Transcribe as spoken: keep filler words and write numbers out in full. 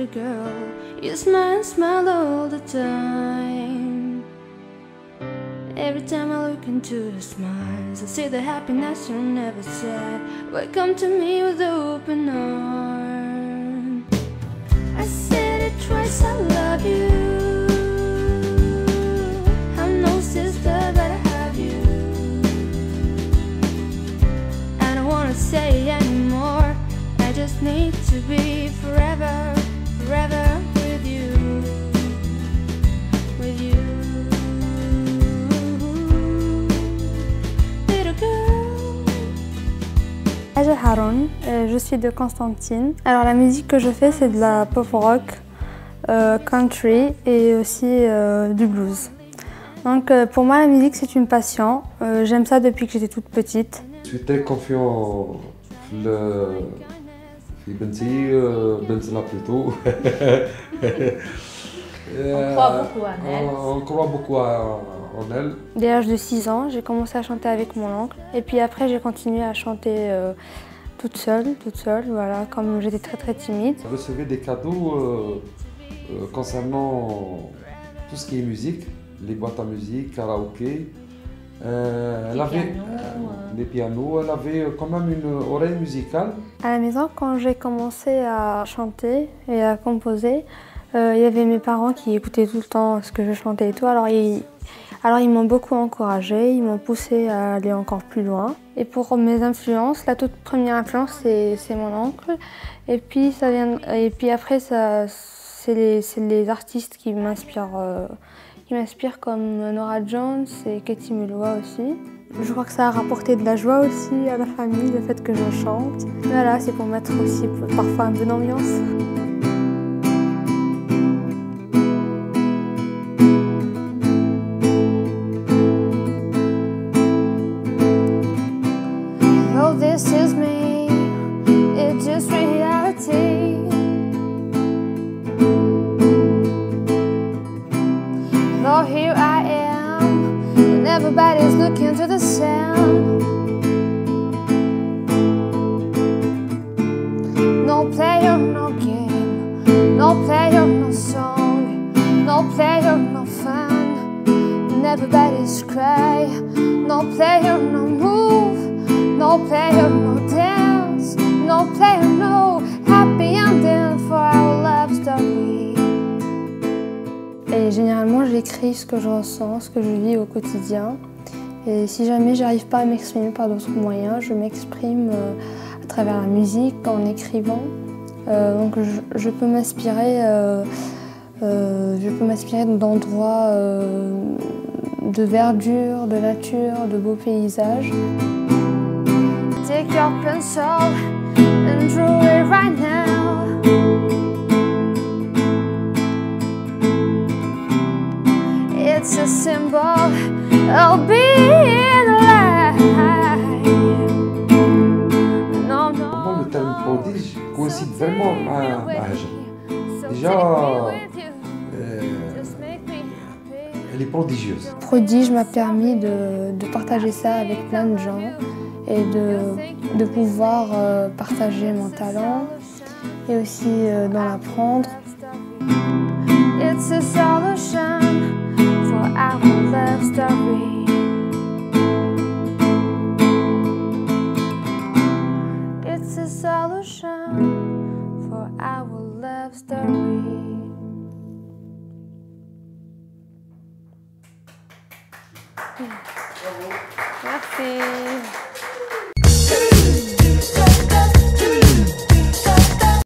little girl, you smile, smile all the time. Every time I look into your smiles, I see the happiness you never said. Welcome to me with open arms. I said it twice, I love you. I'm no sister, but I have you. I don't wanna say anymore. I just need to be forever, forever with you, with you. Je suis Haroun, je suis de Constantine. Alors la musique que je fais, c'est de la pop rock, euh, country et aussi euh, du blues. Donc euh, pour moi la musique c'est une passion, euh, j'aime ça depuis que j'étais toute petite. Je suis très confiant le Benti, Benzela plutôt. On croit beaucoup en elle. On, on croit beaucoup en, en elle. Dès l'âge de six ans, j'ai commencé à chanter avec mon oncle. Et puis après, j'ai continué à chanter euh, toute seule, toute seule, voilà, comme j'étais très très timide. Je recevais des cadeaux euh, euh, concernant tout ce qui est musique, les boîtes à musique, karaoké. Euh, elle avait pianos, euh, des pianos, elle avait quand même une oreille musicale. À la maison, quand j'ai commencé à chanter et à composer, euh, il y avait mes parents qui écoutaient tout le temps ce que je chantais et tout. Alors ils, alors ils m'ont beaucoup encouragée, ils m'ont poussée à aller encore plus loin. Et pour mes influences, la toute première influence c'est mon oncle. Et puis, ça vient, et puis après, c'est les, les artistes qui m'inspirent. Euh, qui m'inspirent comme Norah Jones et Katie Melua aussi. Je crois que ça a rapporté de la joie aussi à la famille, le fait que je chante. Voilà, c'est pour mettre aussi parfois un peu d'ambiance. Oh, this is me, it's just reality. Oh, here I am, and everybody's looking to the sound. No player, no game, no player, no song, no player, no fun, and everybody's cry. No player, no move, no player, no dance, no player, no happy ending for our love story. Et généralement, j'écris ce que je ressens, ce que je vis au quotidien. Et si jamais j'arrive pas à m'exprimer par d'autres moyens, je m'exprime euh, à travers la musique, en écrivant. Euh, donc je, je peux m'inspirer euh, euh, je peux m'inspirer d'endroits, euh, de verdure, de nature, de beaux paysages. Take your pencil and draw it right now. It's a symbol of being alive. No, no. Pour moi, le terme prodige coïncide vraiment à l'âge. Déjà, euh, elle est prodigieuse. Prodige m'a permis de, de partager ça avec plein de gens et de, de pouvoir euh, partager mon talent et aussi euh, d'en apprendre. It's a solution for our love story. It's a solution for our love story. Merci.